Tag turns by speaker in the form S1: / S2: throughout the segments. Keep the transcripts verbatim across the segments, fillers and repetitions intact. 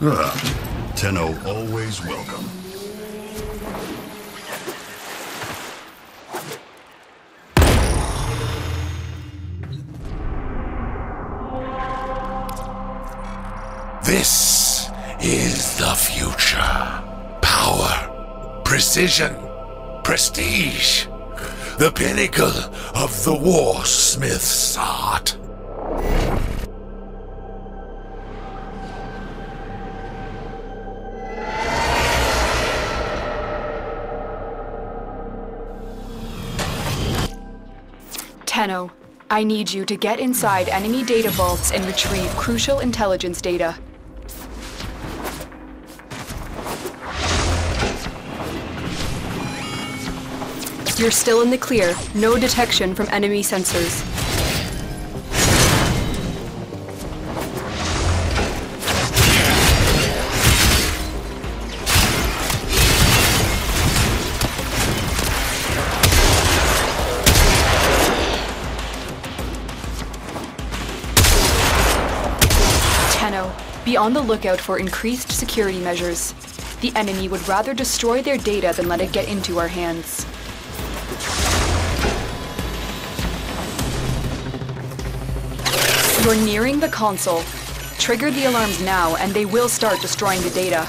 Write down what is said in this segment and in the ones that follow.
S1: Ah, Tenno always welcome.
S2: This is the future. Power, precision, prestige. The pinnacle of the Warsmith's art.
S3: Tenno, I need you to get inside enemy data vaults and retrieve crucial intelligence data. You're still in the clear. No detection from enemy sensors. Tenno, be on the lookout for increased security measures. The enemy would rather destroy their data than let it get into our hands. You're nearing the console. Trigger the alarms now, and they will start destroying the data.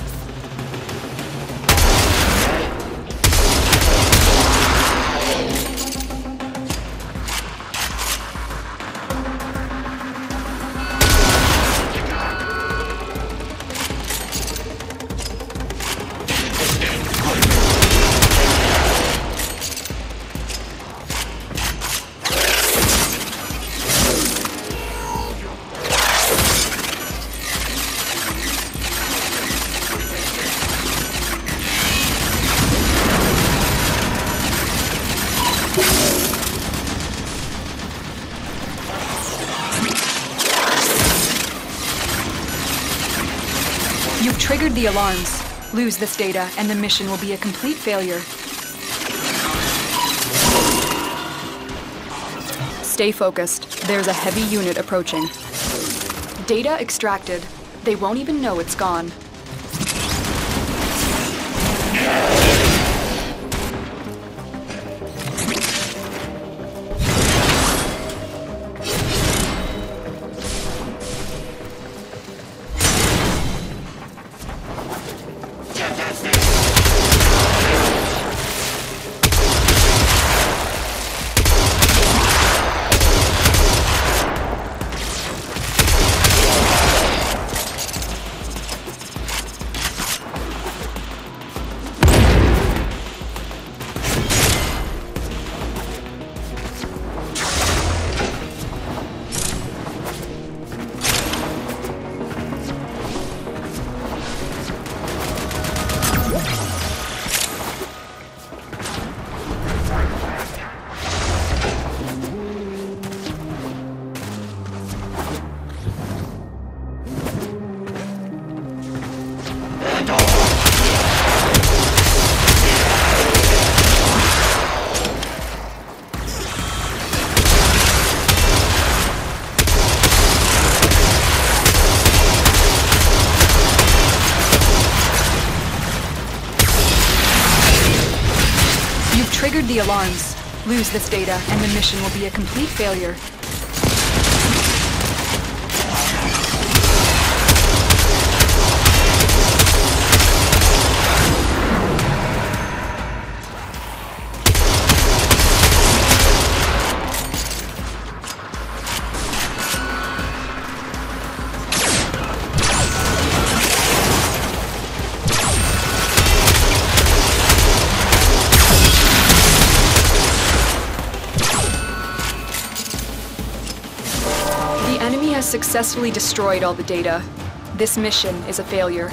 S3: You've triggered the alarms. Lose this data, and the mission will be a complete failure. Stay focused. There's a heavy unit approaching. Data extracted. They won't even know it's gone. Triggered the alarms. Lose this data, and the mission will be a complete failure. The enemy has successfully destroyed all the data. This mission is a failure.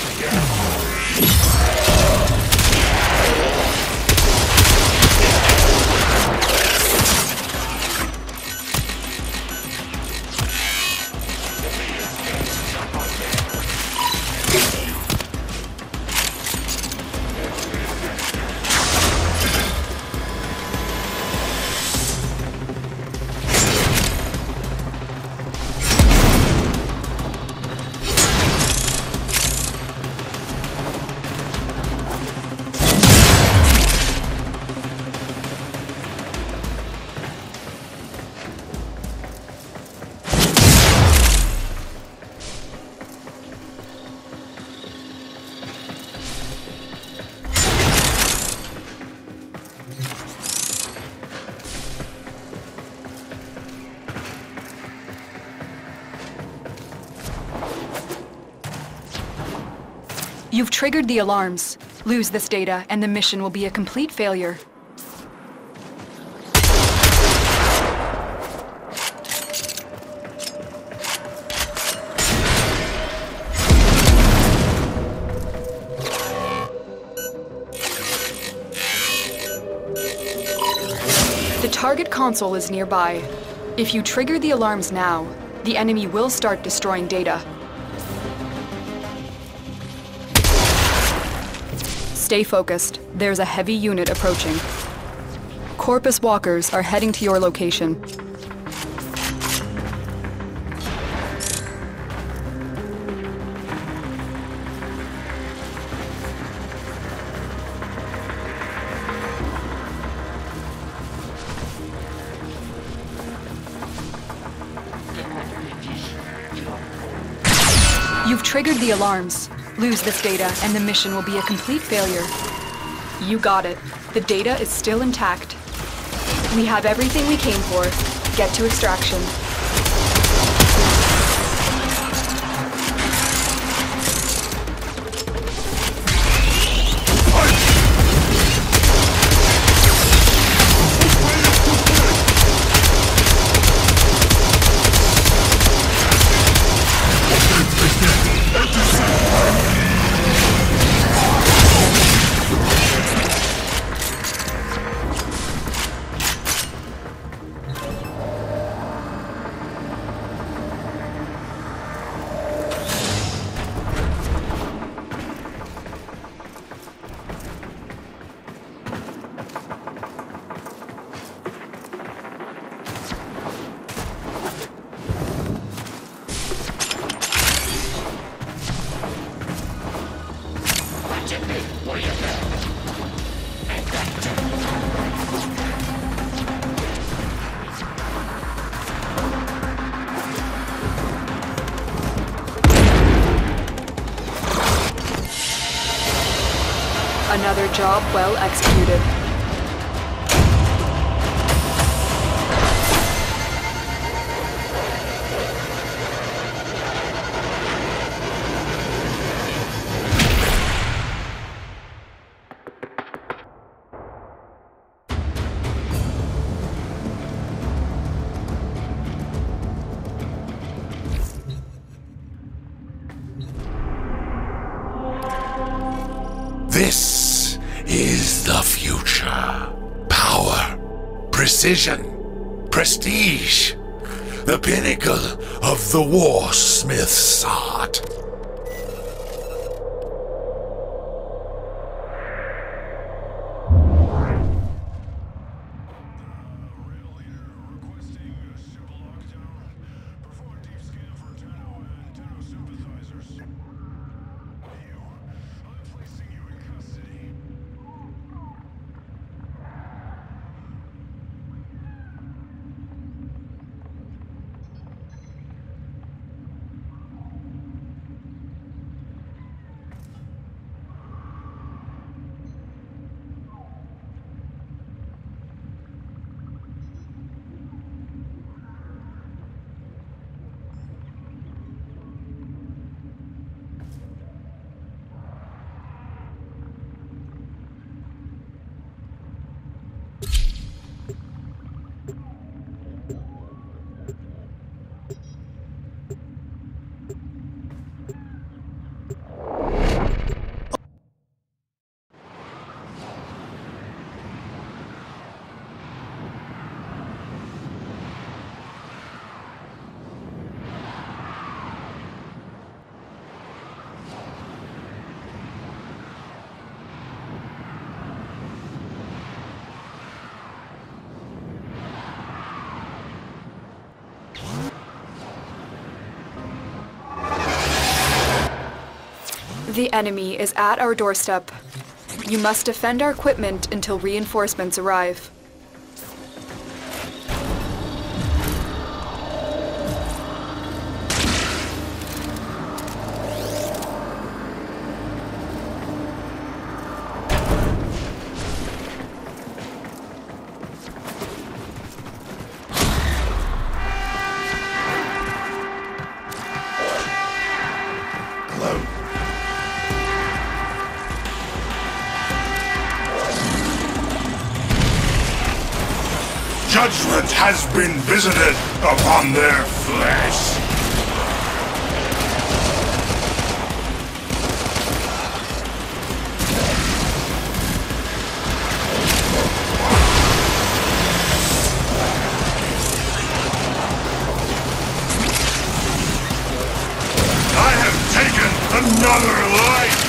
S3: You've triggered the alarms. Lose this data, and the mission will be a complete failure. The target console is nearby. If you trigger the alarms now, the enemy will start destroying data. Stay focused. There's a heavy unit approaching. Corpus walkers are heading to your location. You've triggered the alarms. Lose this data, and the mission will be a complete failure. You got it. The data is still intact. We have everything we came for. Get to extraction. Another job well executed.
S2: This is the future. Power, precision, prestige. The pinnacle of the Warsmith's art.
S3: The enemy is at our doorstep. You must defend our equipment until reinforcements arrive.
S2: Judgment has been visited upon their flesh. I have taken another life.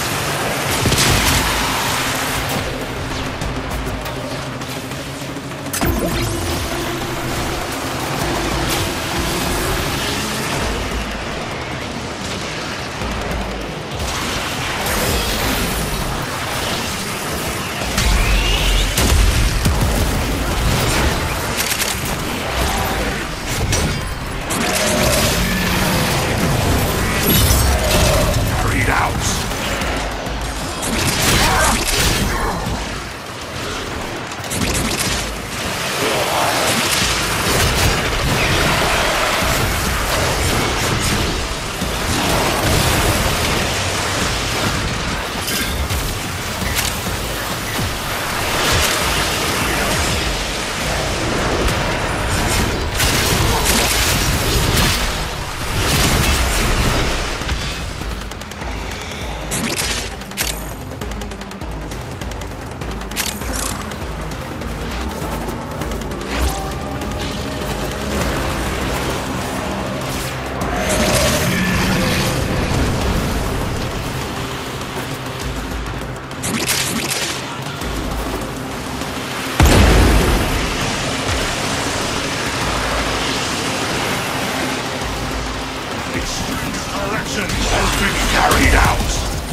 S2: Has been carried out.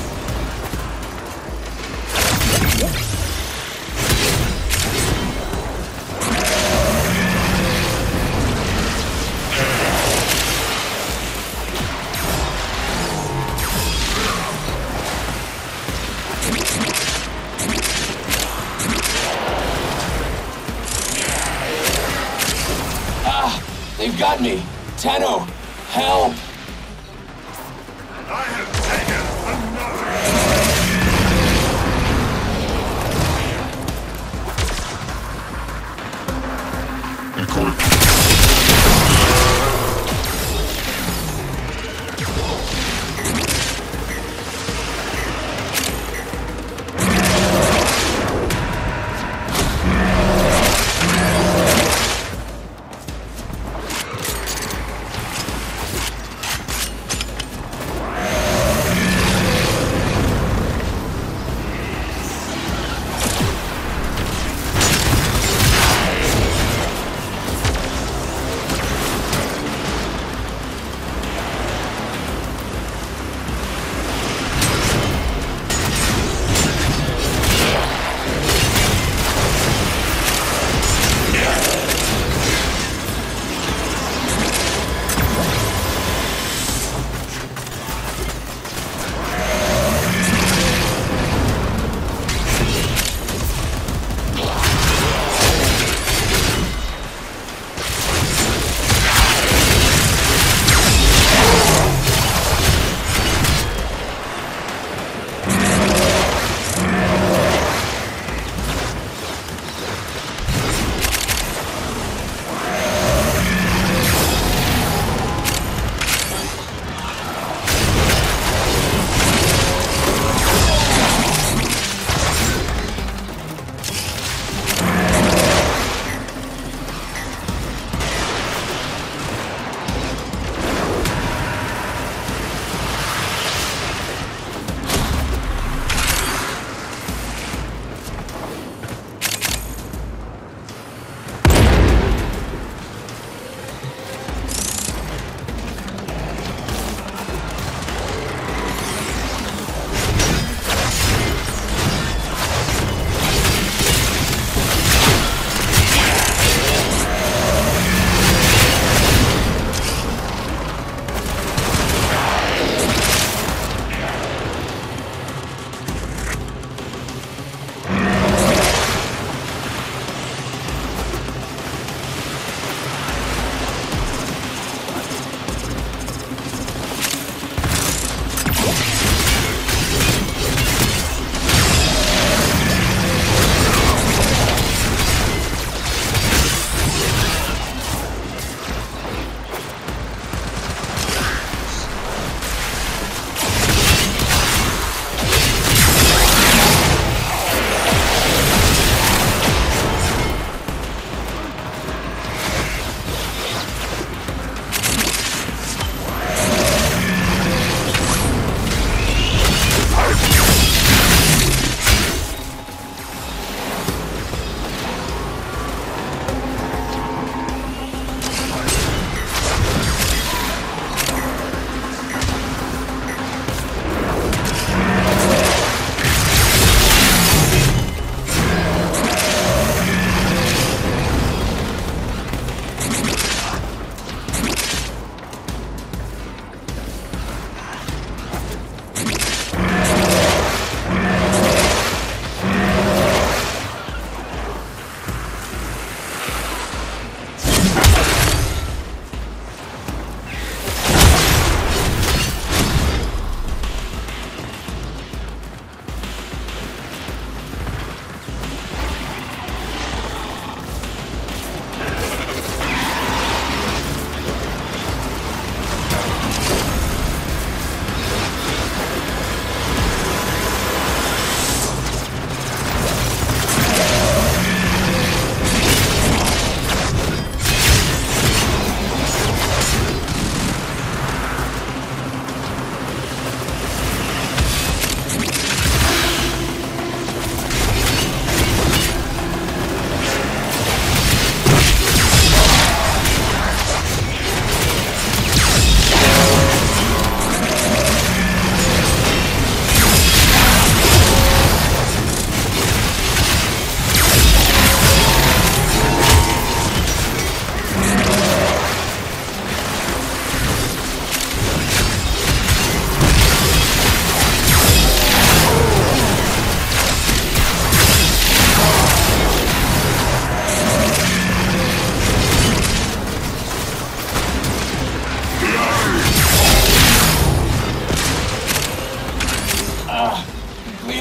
S4: Ah! They've got me! Tenno! Help!
S2: I have taken another.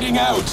S4: bleeding out.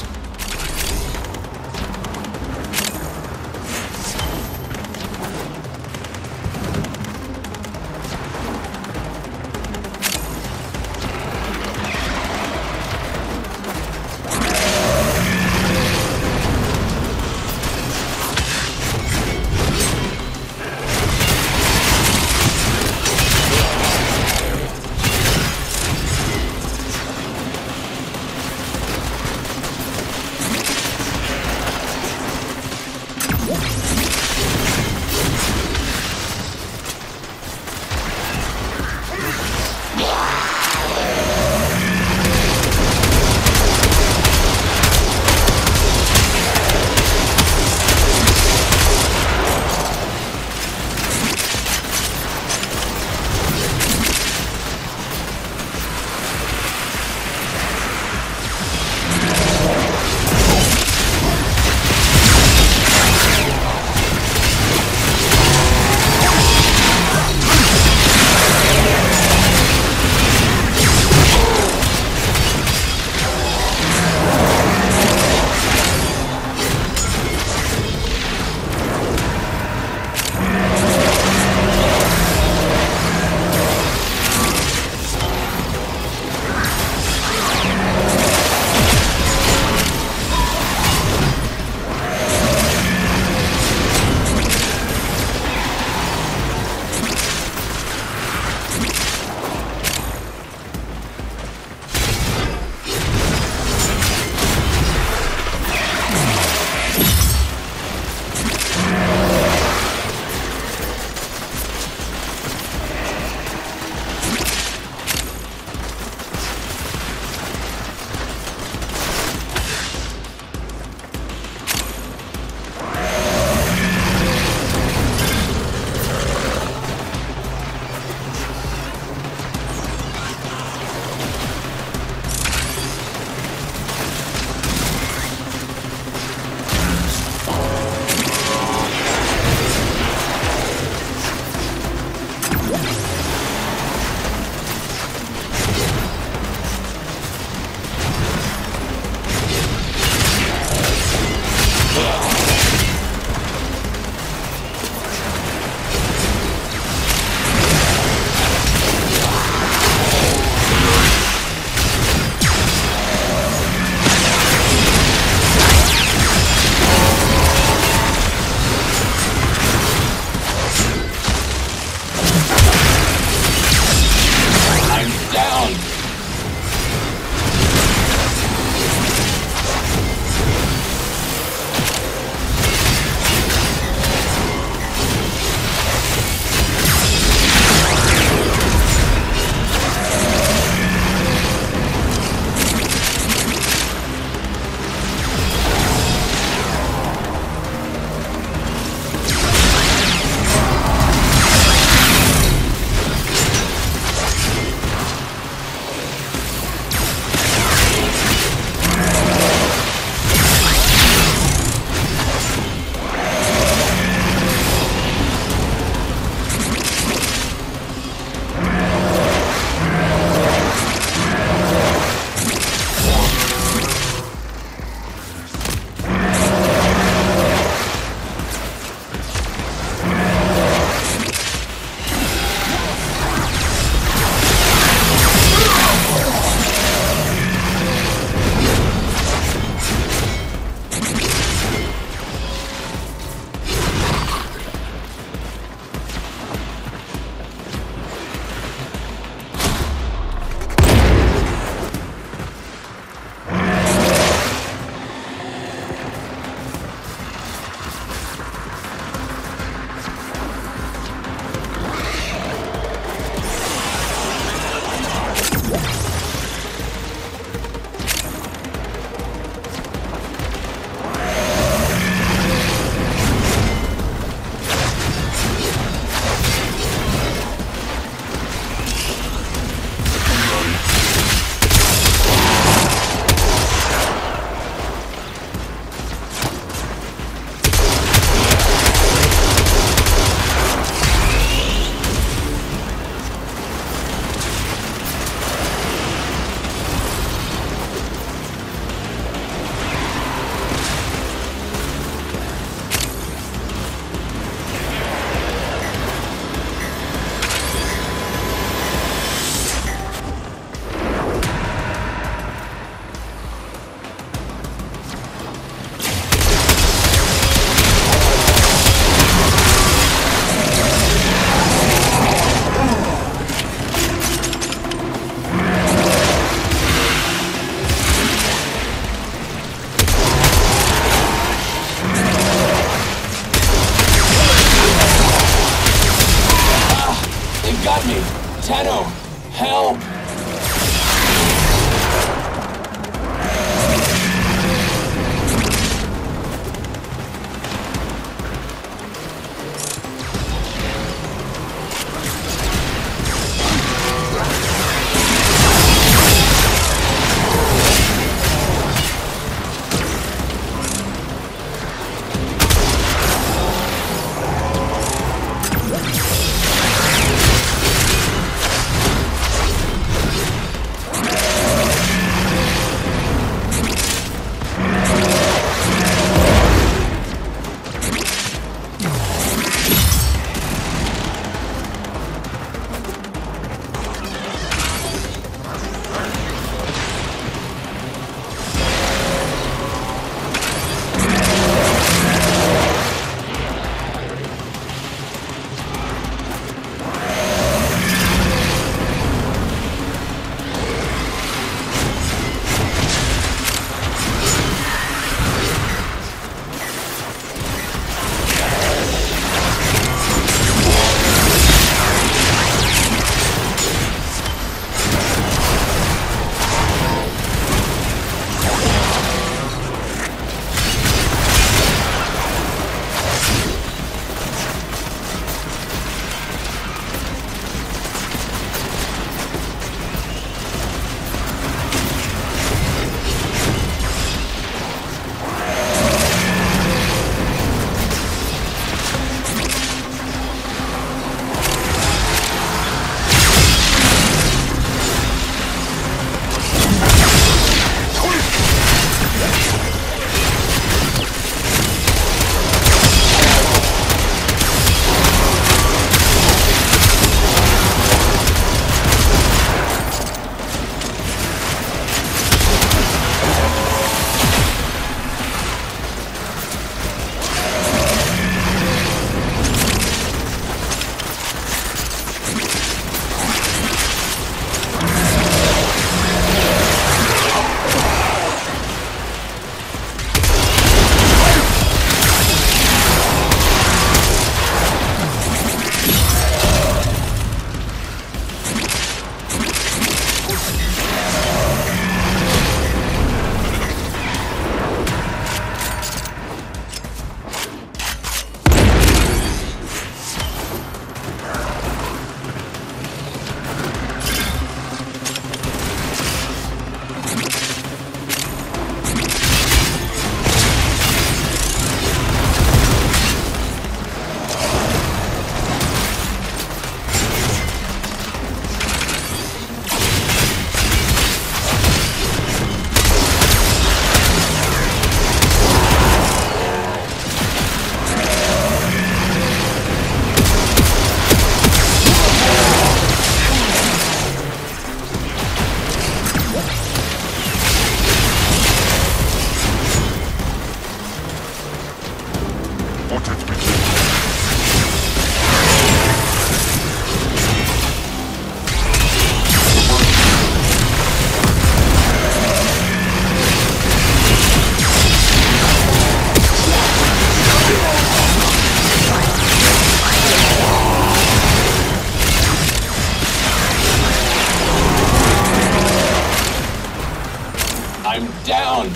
S4: I'm down!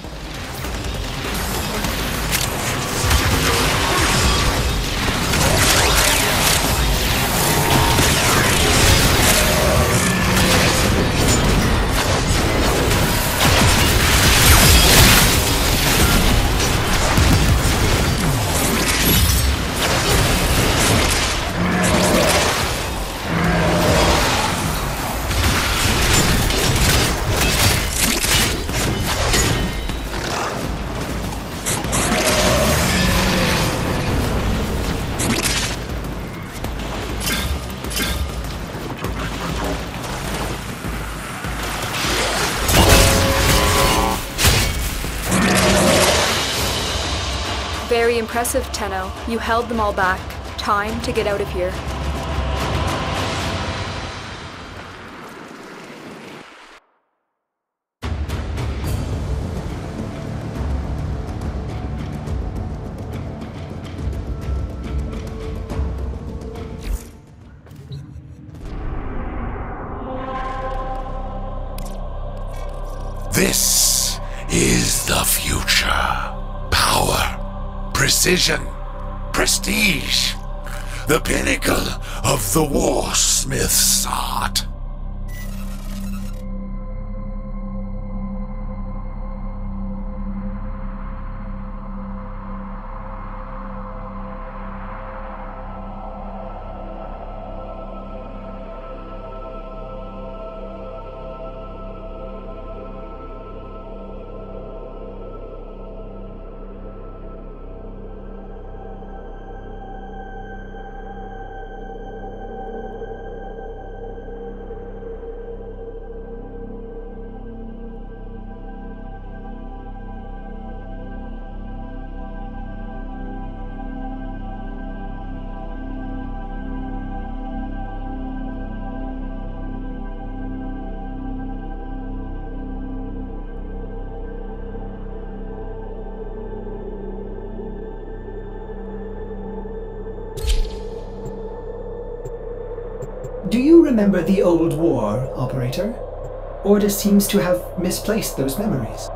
S3: Very impressive, Tenno. You held them all back. Time to get out of here.
S2: This is the future. Power, precision, prestige. The pinnacle of the Warsmith's art.
S5: Do you remember the old war, Operator? Orda seems to have misplaced those memories.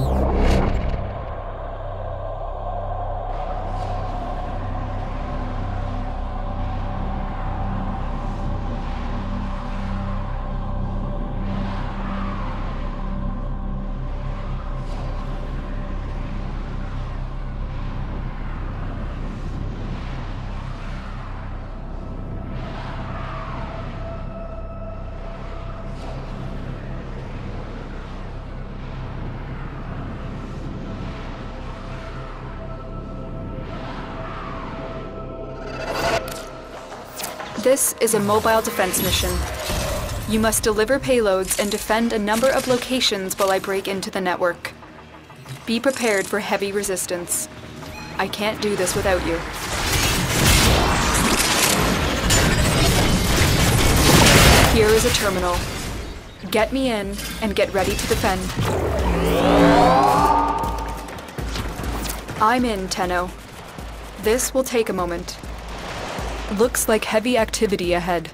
S3: This is a mobile defense mission. You must deliver payloads and defend a number of locations while I break into the network. Be prepared for heavy resistance. I can't do this without you. Here is a terminal. Get me in and get ready to defend. I'm in, Tenno. This will take a moment. Looks like heavy activity ahead.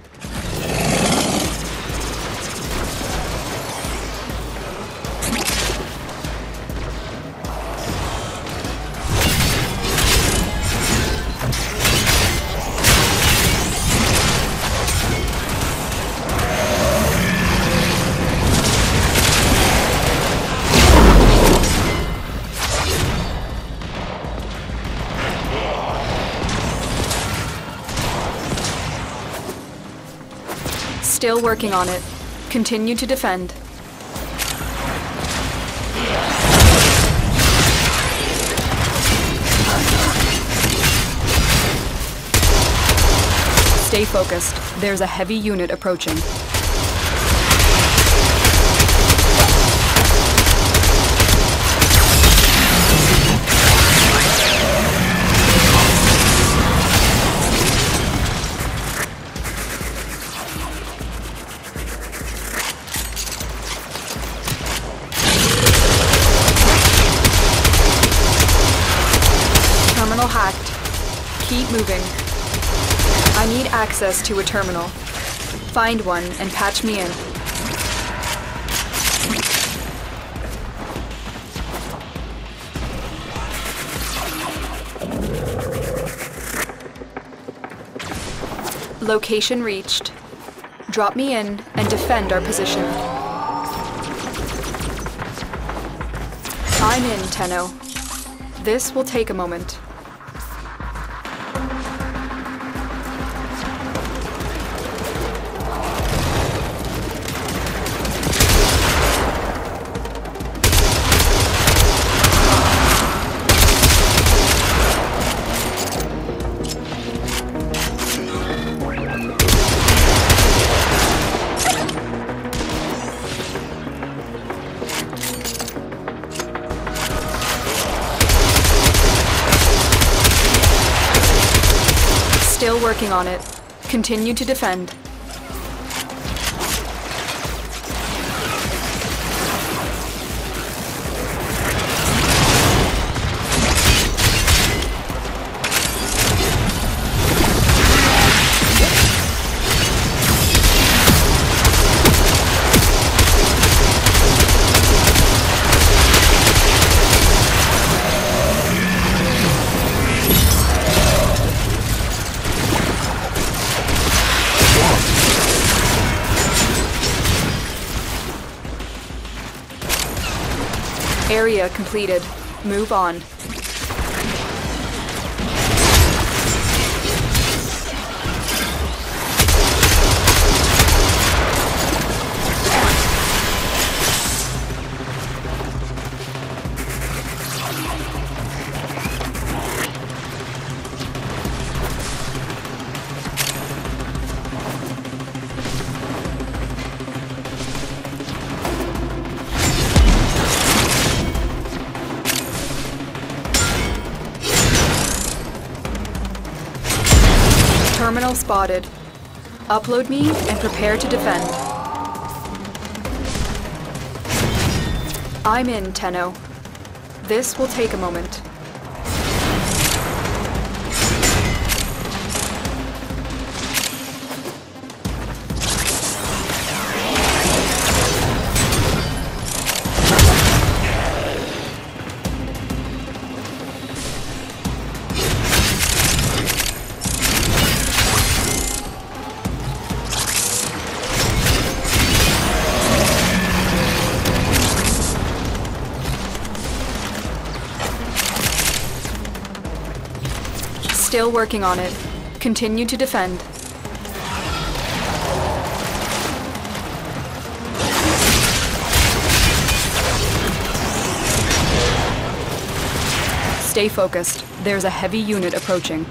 S3: Still working on it. Continue to defend. Stay focused. There's a heavy unit approaching. Terminal hacked. Keep moving. I need access to a terminal. Find one and patch me in. Location reached. Drop me in and defend our position. I'm in, Tenno. This will take a moment. Still working on it. Continue to defend. Area completed. Move on. Terminal spotted. Upload me and prepare to defend. I'm in, Tenno. This will take a moment. Still working on it. Continue to defend. Stay focused. There's a heavy unit approaching.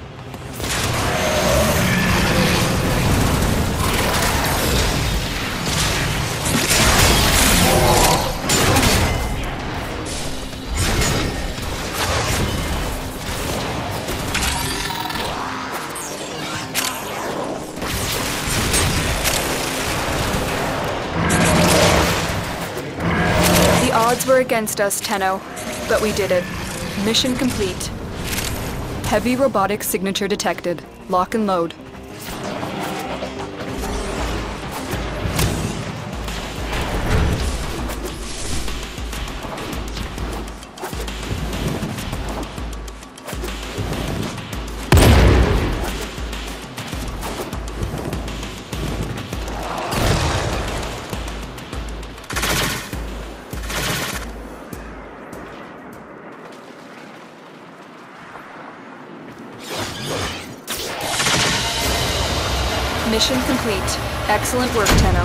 S3: The odds were against us, Tenno, but we did it. Mission complete. Heavy robotic signature detected. Lock and load. Mission complete. Excellent work, Tenno.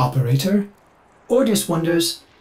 S5: Operator? Ordis wonders,